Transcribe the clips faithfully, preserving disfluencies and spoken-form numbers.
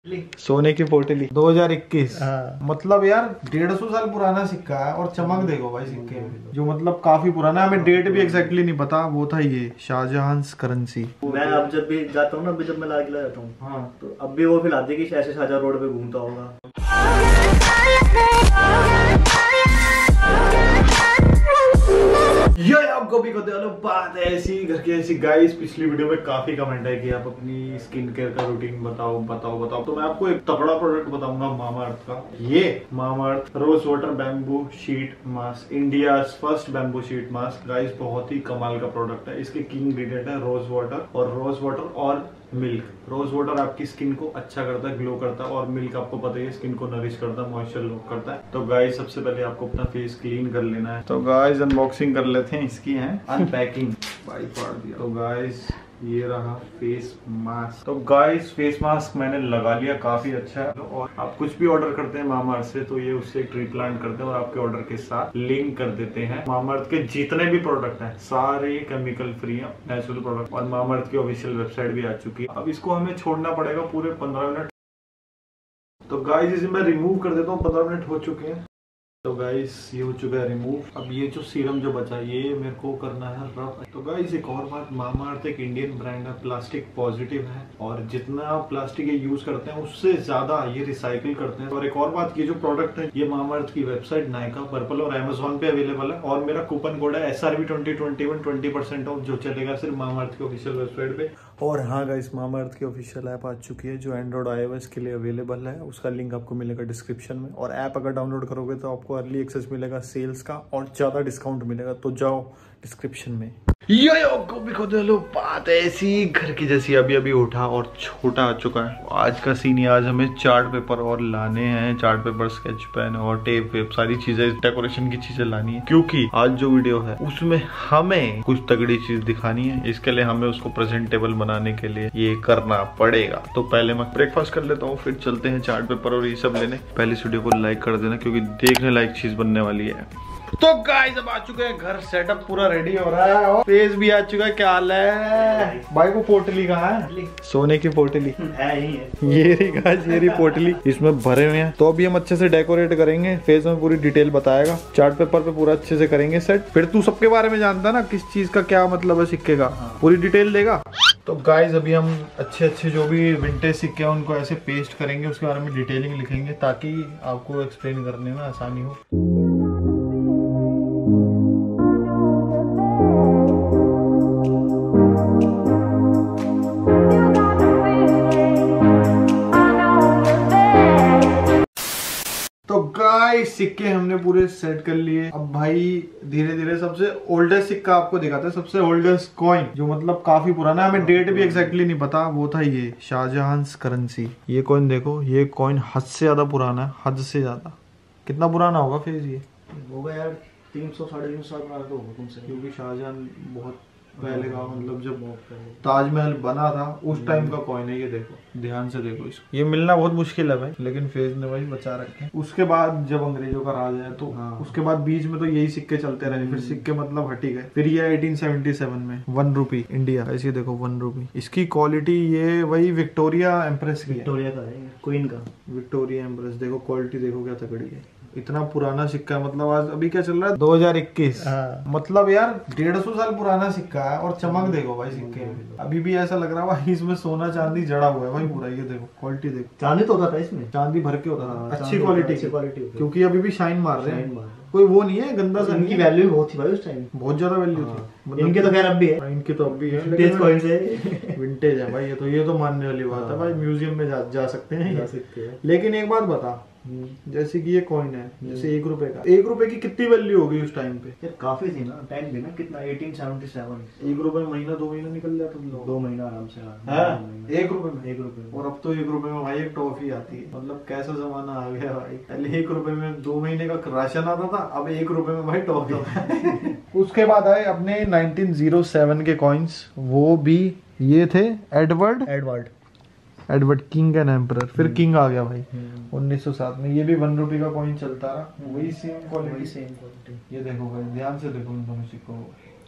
सोने की पोटली दो हज़ार इक्कीस। मतलब यार डेढ़ सौ साल पुराना सिक्का है और चमक देखो भाई सिक्के में, जो मतलब काफी पुराना है। हमें डेट भी एग्जैक्टली नहीं पता। वो था ये शाहजहां करेंसी। मैं अब जब भी जाता हूँ ना, अभी जब मैं लाल किला जाता हूँ, हाँ, तो अब भी वो फील आती है कि ऐसे शाहजहां रोड पे घूमता होगा। ये आपको भी कहते हैं बात है ऐसी घर की ऐसी। गाइस पिछली वीडियो में काफी कमेंट है कि आप अपनी स्किन केयर का रूटीन बताओ बताओ बताओ। तो मैं आपको एक तगड़ा प्रोडक्ट बताऊंगा मामाअर्थ का। ये Mamaearth rose water bamboo sheet mask, India first bamboo sheet mask. Guys बहुत ही कमाल का प्रोडक्ट है। इसके की इंग्रेडिएंट है रोज वाटर और रोज वाटर और मिल्क। रोज वाटर आपकी स्किन को अच्छा करता है, ग्लो करता है, और मिल्क आपको पता ही है स्किन को नरिश करता है, मॉइस्चर लॉक करता है। तो गाइस सबसे पहले आपको अपना फेस क्लीन कर लेना है। तो गाइस अनबॉक्सिंग कर लेते हैं। इसकी है अनपैकिंग, भाई फाड़ दिया। तो गाइस ये रहा फेस मास्क। तो गाइस फेस मास्क मैंने लगा लिया, काफी अच्छा है। और आप कुछ भी ऑर्डर करते हैं मामाअर्थ से तो ये उससे ट्री प्लांट करते हैं और आपके ऑर्डर के साथ लिंक कर देते हैं। मामाअर्थ के जितने भी प्रोडक्ट हैं सारे केमिकल फ्री हैं, नेचुरल प्रोडक्ट। और मामाअर्थ की ऑफिशियल वेबसाइट भी आ चुकी है। अब इसको हमें छोड़ना पड़ेगा पूरे पंद्रह मिनट। तो गाइस इसे मैं रिमूव कर देता हूँ। पंद्रह मिनट हो चुके हैं। तो गाइस ये हो चुका है रिमूव। अब ये जो सीरम जो बचा ये मेरे को करना है रब। तो गाइस एक और बात, मामाअर्थ एक इंडियन ब्रांड है, प्लास्टिक पॉजिटिव है, और जितना आप प्लास्टिक ये यूज करते हैं उससे ज्यादा ये रिसाइकिल करते हैं। और एक और बात, ये जो प्रोडक्ट है ये मामाअर्थ की वेबसाइट नायका, पर्पल और अमेजोन पे अवेलेबल है। और मेरा कूपन कोड है S R B twenty twenty one, twenty percent off जो चलेगा सिर्फ मामाअर्थ की ऑफिशियल वेबसाइट पे। और हाँ गाइस मामाअर्थ की ऑफिशियल ऐप आ चुकी है जो एंड्रॉइड आईओएस के लिए अवेलेबल है। उसका लिंक आपको मिलेगा डिस्क्रिप्शन में। और ऐप अगर डाउनलोड करोगे तो आपको अर्ली एक्सेस मिलेगा सेल्स का और ज्यादा डिस्काउंट मिलेगा। तो जाओ डिस्क्रिप्शन में। यो यो को भी खुद लो बात ऐसी घर की जैसी। अभी अभी उठा और छोटा आ चुका है। आज का सीन है, आज हमें चार्ट पेपर और लाने हैं। चार्ट पेपर, स्केच पेन और टेप वेप सारी चीजें, डेकोरेशन की चीजें लानी है, क्योंकि आज जो वीडियो है उसमें हमें कुछ तगड़ी चीज दिखानी है। इसके लिए हमें उसको प्रेजेंटेबल बनाने के लिए ये करना पड़ेगा। तो पहले मैं ब्रेकफास्ट कर लेता हूँ, फिर चलते हैं चार्ट पेपर और ये सब लेने। पहले इस वीडियो को लाइक कर देना क्योंकि देखने लायक चीज बनने वाली है। तो गाइस अब आ चुके हैं घर, सेटअप पूरा रेडी हो रहा है और फेस भी आ चुका है। क्या हाल है भाई? वो पोटली कहाँ है? सोने की पोटली है ही है। ये रही गाइस, ये रही पोटली, इसमें भरे हुए हैं। तो अभी हम अच्छे से डेकोरेट करेंगे। फेस में पूरी डिटेल बताएगा, चार्ट पेपर पे पूरा अच्छे से करेंगे सेट। फिर तू सबके बारे में जानता है ना, किस चीज का क्या मतलब है सिक्के का, पूरी डिटेल देगा। तो गाइस अभी हम अच्छे अच्छे जो भी विंटेज सिक्के हैं उनको ऐसे पेस्ट करेंगे, उसके बारे में डिटेलिंग लिखेंगे ताकि आपको एक्सप्लेन करने में आसानी हो। तो गाइस सिक्के हमने पूरे सेट कर लिए। अब भाई धीरे धीरे सबसे ओल्डेस्ट सिक्का आपको दिखाते हैं, सबसे ओल्डेस्ट कॉइन जो मतलब काफी पुराना है। हमें डेट भी एग्जैक्टली नहीं पता। वो था ये शाहजहां करेंसी। ये कॉइन देखो, ये कॉइन हद से ज्यादा पुराना है, हद से ज्यादा। कितना पुराना होगा फेज? ये होगा यार तीन सौ साढ़े तीन सौ पुराना तो होगा तुमसे, क्योंकि शाहजहां बहुत पहले का, मतलब जब ताजमहल बना था उस टाइम का कॉइन है। ये देखो, ध्यान से देखो इसको। ये मिलना बहुत मुश्किल है भाई, लेकिन फेज ने भाई बचा रखे। उसके बाद जब अंग्रेजों का राज है तो हाँ। उसके बाद बीच में तो यही सिक्के चलते रहे, फिर सिक्के मतलब हटी गए। फिर ये अठारह सौ सतहत्तर में वन रूपी इंडिया, ऐसे देखो वन रूपी। इसकी क्वालिटी ये वही विक्टोरिया एम्प्रेस की, विक्टोरिया का है, क्वीन का। विक्टोरिया एम्प्रेस देखो, क्वालिटी देखो क्या तगड़ी है। इतना पुराना सिक्का, मतलब आज अभी क्या चल रहा है दो हज़ार इक्कीस। मतलब यार डेढ़ सौ साल पुराना सिक्का है और चमक देखो भाई सिक्के में। अभी भी ऐसा लग रहा है भाई इसमें सोना चांदी जड़ा हुआ है भाई पूरा। ये देखो क्वालिटी देखो, चांदी तो होता था इसमें, चांदी भर के होता था, अच्छी क्वालिटी की, क्योंकि अभी भी शाइन मार रहे हैं। कोई वो नहीं है गंदा सा। इनकी वैल्यू बहुत थी भाई उस टाइम, बहुत ज्यादा वैल्यू थी। इनके तो खैर अब भी है, इनकी तो अब भी है, विंटेज कॉइन्स है। विंटेज है भाई ये तो। ये तो मानने वाली बात है भाई, म्यूजियम में जा, जा सकते हैं जा सकते हैं। लेकिन एक बात बता, जैसे कि ये कॉइन है, जैसे एक रुपए का, एक रुपए की कितनी वैल्यू होगी उस टाइम पे? यार काफी थी ना टाइम भी ना, कितना अठारह सौ सतहत्तर। एक रुपए महीना दो महीना निकल जाता था। दो महीना आराम से है एक रुपए में, एक रुपए में। और अब तो एक रुपए में भाई एक टॉफी आती है। मतलब कैसा जमाना आ गया भाई। पहले एक रुपए में दो महीने का राशन आता था, अब एक रुपए में भाई टॉफी। उसके बाद आए अपने नाइनटीन ओ सेवन के कॉइन्स, वो भी ये थे Edward Edward Edward king and emperor. फिर किंग आ गया भाई उन्नीस सौ सात में। ये भी वन रुपए का कॉइन चलता रहा, वही सेम क्वालिटी, सेम क्वालिटी। ये देखो भाई ध्यान से देखो इन दोनों सिक्कों को,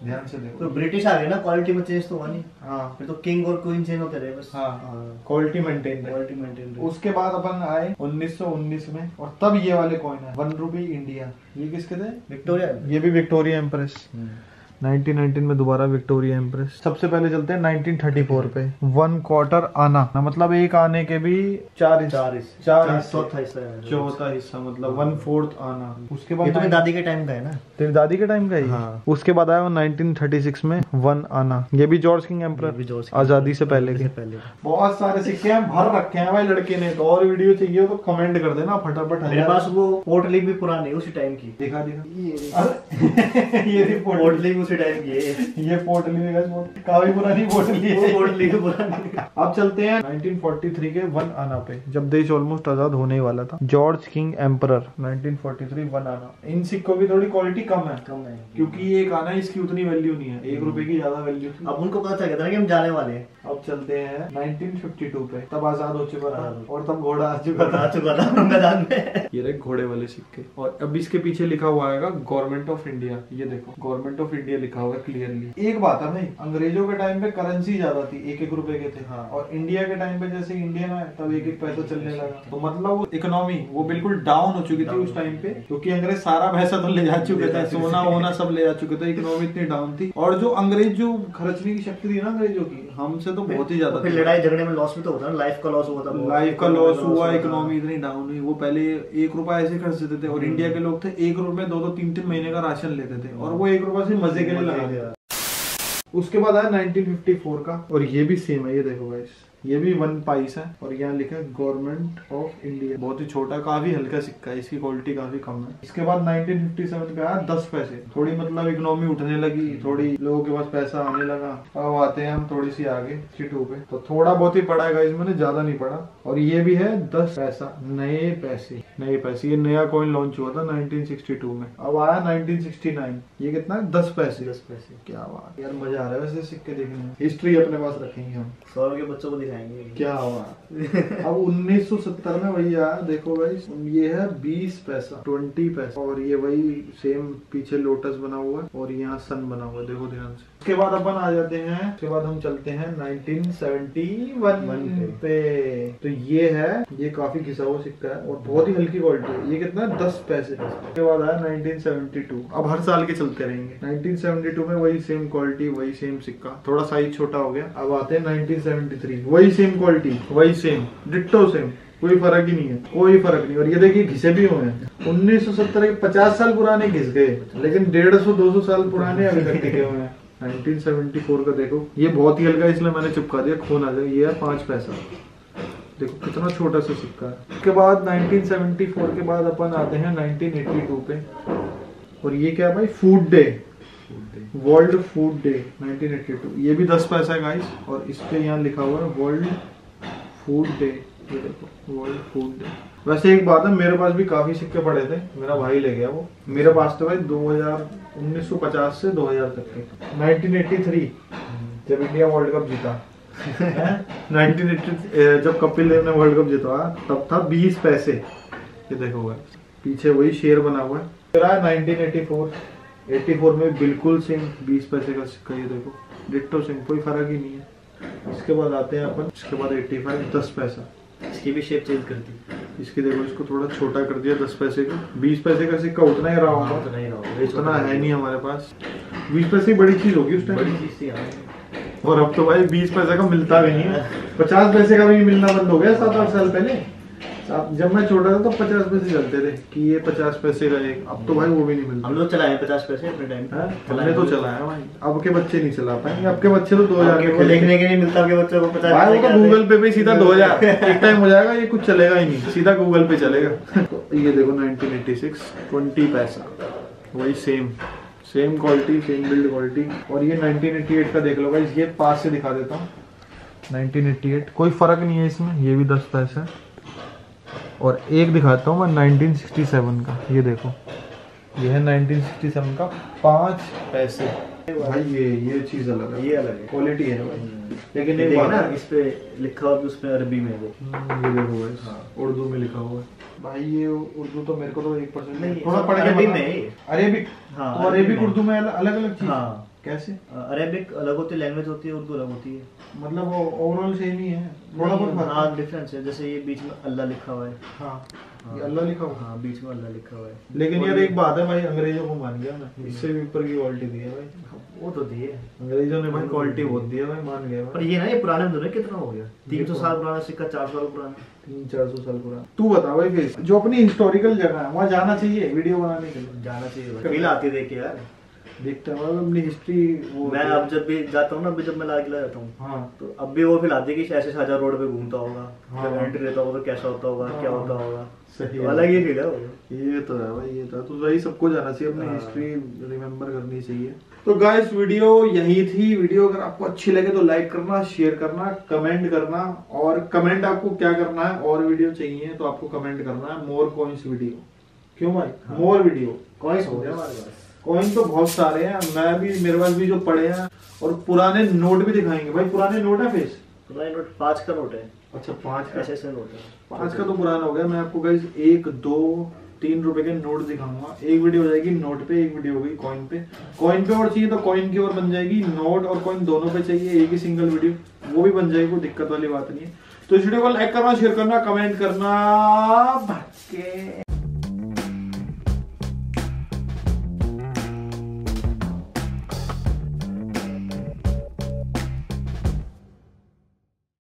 ध्यान से देखो। तो ब्रिटिश आ गए ना, क्वालिटी में चेंज तो हुआ नहीं। हाँ फिर तो किंग और क्वीन चेंज होते रहे बस। हाँ क्वालिटी मेंटेन क्वालिटी मेंटेन। उसके बाद अपन आए उन्नीस सौ उन्नीस में, और तब ये वाले कॉइन है वन रुपी इंडिया। ये किसके थे? विक्टोरिया। ये भी विक्टोरिया एम्प्रेस। नाइनटीन नाइनटीन में दोबारा विक्टोरिया एम्प्रेस। सबसे पहले चलते हैं नाइनटीन थर्टी फोर पे। वन क्वार्टर आना, मतलब एक आने के भी चार चार चार चौथा हिस्सा है। चौथा हिस्सा मतलब वन फोर्थ आना। उसके बाद ये तो मेरी दादी के टाइम का है ना। तेरी दादी के टाइम का ही? हाँ। उसके बाद आया नाइनटीन थर्टी सिक्स में वन आना। ये भी जॉर्ज किंग एम्परर, आजादी से पहले के। पहले बहुत सारे सिक्के हैं, भर रखे हैं भाई लड़के ने। तो और वीडियो चाहिए हो तो कमेंट कर देना फटाफट। मेरे पास वो पोर्ट लीग भी पुरानी है उसी टाइम की। दिखा दिखा ये थी पोर्ट लीग उसी टाइम की है। ये पोर्टली है, काफी पुरानी पोर्टली है। पोर्टली तो पुरानी। अब चलते हैं नाइनटीन फोर्टी थ्री के वन आना पे, जब देश ऑलमोस्ट आजाद होने वाला था। George king emperor nineteen forty three one आना। इन सिक्कों की थोड़ी क्वालिटी कम है, कम है क्योंकि ये एक आना इसकी उतनी वैल्यू नहीं है, एक रुपए की ज्यादा वैल्यू थी। अब उनको पता चल गया था कि हम जाने वाले हैं। अब चलते हैं नाइनटीन फिफ्टी टू पे, तब आजाद हो चुका था और तब घोड़ा आ चुका था आ चुका था मैदान में। ये रहे घोड़े वाले सिक्के, और अब इसके पीछे लिखा हुआ है गवर्नमेंट ऑफ इंडिया। ये देखो गवर्नमेंट ऑफ इंडिया लिखा हुआ है क्लियरली। एक बात है भाई, अंग्रेजों के टाइम पे करेंसी ज्यादा थी, एक एक रुपए के थे। हाँ। और इंडिया के टाइम पे जैसे इंडियन है तब एक एक पैसा चलने लगा, तो मतलब इकोनॉमी वो बिल्कुल डाउन हो चुकी थी उस टाइम पे, क्योंकि अंग्रेज सारा पैसा तो ले जा चुके थे, सोना वोना सब ले जा चुके थे, इकोनॉमी इतनी डाउन थी। और जो अंग्रेज जो खर्चने की शक्ति थी ना अंग्रेजों की, हमसे तो बहुत ही ज्यादा। फिर लड़ाई झगड़े में लॉस भी तो होता है, लाइफ का लॉस हुआ था, लाइफ का लॉस हुआ, इकोनॉमी इतनी डाउन हुई। वो पहले एक रुपया ऐसे खर्च देते थे, और इंडिया के लोग थे एक रुपए में दो दो तीन तीन महीने का राशन लेते थे, और वो एक रुपया से मजे के लिए लगा। उसके बाद आया नाइनटीन फिफ्टी फोर का, और ये भी सेम है। ये देखो गाइस, ये भी वन पाइस है, और यहाँ लिखा है गवर्नमेंट ऑफ इंडिया। बहुत ही छोटा, काफी हल्का सिक्का है, इसकी क्वालिटी काफी कम है। इसके बाद नाइनटीन फिफ्टी सेवन का आया दस पैसे। थोड़ी मतलब इकोनॉमी उठने लगी, थोड़ी लोगों के पास पैसा आने लगा। अब आते हैं हम थोड़ी सी आगे सिक्सटी टू पे, तो थोड़ा बहुत ही पढ़ा है गाइस मैंने, ज्यादा नहीं पढ़ा। और ये भी है दस पैसा, नए पैसे नए पैसे। ये नया कॉइन लॉन्च हुआ था नाइनटीन सिक्सटी टू में। अब आया नाइनटीन सिक्सटी नाइन, ये कितना है? दस पैसे। दस पैसे। क्या बात यार, मजा आ रहा है वैसे सिक्के देखने में। हिस्ट्री अपने पास रखेंगे हम, सौ के बच्चों को दिखाएंगे क्या हुआ। अब उन्नीस सौ सत्तर में वही आया, देखो गाइस, ये है बीस पैसा, ट्वेंटी पैसा, और ये वही सेम पीछे लोटस बना हुआ है और यहाँ सन बना हुआ है, देखो ध्यान से। उसके बाद अपन आ जाते हैं, उसके बाद हम चलते हैं नाइनटीन सेवेंटी वन पे। तो ये है, ये काफी घिसा हुआ सिक्का है और बहुत ही हल्की क्वालिटी है। ये कितना है? दस पैसे। उसके बाद आया नाइनटीन सेवेंटी टू। अब हर साल के चलते रहेंगे। नाइनटीन सेवेंटी टू में वही सेम क्वालिटी, वही सेम सिक्का, थोड़ा साइज छोटा हो गया। अब आते हैं नाइनटीन सेवेंटी थ्री, वही सेम क्वालिटी, वही सेम, डिट्टो सेम, कोई फर्क ही नहीं है, कोई फर्क नहीं। और ये देखिए घिसे भी हुए हैं। उन्नीस सौ सत्तर के पचास साल पुराने घिस गए, लेकिन डेढ़ सौ दो सौ साल पुराने अभी तक टिके हुए हैं। नाइनटीन सेवेंटी फोर का देखो, ये बहुत ही हल्का, इसलिए मैंने चिपका दिया, खून आ जाए। ये है पांच पैसा, देखो कितना छोटा सा सिक्का है। उसके बाद नाइनटीन सेवेंटी फोर के बाद अपन आते हैं नाइनटीन एटी टू पे, और ये क्या है भाई? Food day, world food day nineteen eighty two. ये भी दस पैसा है गाइस, और इस पे यहाँ लिखा हुआ है वर्ल्ड फूड डे। ये देखो वर्ल्ड फूड डे। वैसे एक बात है, मेरे पास भी काफी सिक्के पड़े थे, मेरा भाई ले गया वो। मेरे पास तो भाई दो हज़ार उन्नीस सौ पचास से दो हज़ार तक के। नाइनटीन एटी थ्री जब इंडिया वर्ल्ड कप जीता नाइनटीन एटी जब कपिल देव ने वर्ल्ड कप जीता तब था बीस पैसे। ये देखो गाइस, पीछे वही शेर बना हुआ है। फिर आया nineteen eighty four, eighty four में बिल्कुल सेम बीस पैसे का सिक्का, ये देखो डिट्टो सेम, कोई फर्क ही नहीं है। इसके बाद आते हैं अपन, इसके बाद एटी फाइव, दस पैसा। इसकी भी शेप चेंज कर दी, इसकी देखो, इसको थोड़ा छोटा कर दिया दस पैसे का। बीस पैसे का सिक्का उतना ही रहा होगा, उतना ही रहा होगा, उतना है नहीं हमारे पास। बीस पैसे बड़ी चीज होगी उस टाइम, बड़ी चीज थी। और अब तो भाई बीस पैसे का मिलता भी नहीं है, पचास पैसे का भी मिलना बंद हो गया सात आठ साल पहले। जब मैं छोटा था तो पचास पैसे चलते थे कि ये पचास पैसे का एक, अब तो भाई वो भी नहीं मिलता। हम लोग चलाए पचास पैसे अपने टाइम पे, हमने तो चलाया भाई, अब के बच्चे नहीं चला पाएंगे। अब के बच्चे तो दो हजार को देखने के नहीं मिलता, के बच्चों को पचास भाई, वो तो गूगल पे भी सीधा दो हजार एक टाइम हो जाएगा, ये कुछ चलेगा ही नहीं, सीधा गूगल पे चलेगा। तो ये देखो नाइनटीन एटी सिक्स, ट्वेंटी पैसा, वही same same quality, same build quality. और ये नाइनटीन एटी एट का देख लो गाइस, ये पास से दिखा देता हूँ। नाइनटीन एटी एट कोई फर्क नहीं है इसमें, ये भी दस पैसा। और एक दिखाता हूँ मैं नाइनटीन सिक्सटी सेवन का, ये देखो, ये है नाइनटीन सिक्सटी सेवन का पाँच पैसे। भाई ये ये चीज अलग है, ये अलग है, क्वालिटी है भाई। लेकिन एक बात ना, इस पे लिखा हुआ, उस पे अरबी में वो, ये देखो भाई, उर्दू में लिखा हुआ है भाई। ये उर्दू तो मेरे को तो एक परसेंट नहीं, थोड़ा पढ़ के अरबी में, अरेबिक, हाँ, तो अरेबिक उर्दू में अलग अलग चीज। हाँ, कैसे? अरेबिक अलग होती है, लैंग्वेज होती है, उर्दू अलग होती है। मतलब वो ओवरऑल सेम ही है, थोड़ा बहुत फर्क हाँ डिफरेंस है। जैसे ये बीच में अल्लाह लिखा हुआ है। हाँ, हाँ, ये अल्लाह लिखा हुआ। हाँ बीच में अल्लाह लिखा हुआ है। लेकिन यार एक बात है भाई, अंग्रेजों को मान गया मैं, इससे भी ऊपर की क्वालिटी दी है भाई। वो तो दी है, अंग्रेजों ने भाई क्वालिटी बहुत दी है भाई, मान गया पर भाई। ये ना ये पुराने में कितना हो गया, तीन सौ साल पुराना सिक्का, चार सौ साल पुराना, तीन चार सौ साल पुराना। तू बता भाई फिर, जो अपनी हिस्टोरिकल जगह है वहाँ जाना चाहिए वीडियो बनाने के लिए? जाना चाहिए, फील आती है देख के यार। देखते हैं मतलब अपनी हिस्ट्री। वो मैं अब जब भी जाता हूँ ना, अभी जब मैं लाल किला जाता हूँ, हाँ, तो अब भी वो फील आती है कि ऐसे शाहजहां रोड पे घूमता होगा, हाँ, जब एंट्री लेता होगा तो कैसा होता होगा, हाँ, क्या होता होगा, सही तो है। अलग ही फील है वो। ये तो है भाई, ये तो है। तो भाई सबको जाना चाहिए, अपनी हाँ। हिस्ट्री रिमेम्बर करनी चाहिए। तो गाइस वीडियो यही थी। वीडियो अगर आपको अच्छी लगे तो लाइक करना, शेयर करना, कमेंट करना। और कमेंट आपको क्या करना है, और वीडियो चाहिए तो आपको कमेंट करना है मोर कॉइंस वीडियो। क्यों भाई? हाँ। मोर वीडियो कॉइन्स हो गया हमारे पास, कॉइन तो बहुत सारे हैं, मैं भी, मेरे पास भी जो पड़े हैं। और पुराने नोट भी दिखाएंगे भाई। पुराने नोट है फेस? पुराने नोट पाँच का नोट है। अच्छा, पाँच का? ऐसे ऐसे नोट है। पाँच का तो पुराना हो गया। मैं आपको गाइस एक दो तीन रुपए के नोट दिखाऊंगा। एक वीडियो हो जाएगी नोट पे, एक वीडियो होगी कॉइन पे। कॉइन पे और चाहिए तो कॉइन की और बन जाएगी। नोट और कॉइन दोनों पे चाहिए एक ही सिंगल वीडियो, वो भी बन जाएगी, कोई दिक्कत वाली बात नहीं है। तो इस वीडियो को लाइक करना, शेयर करना, कमेंट करना।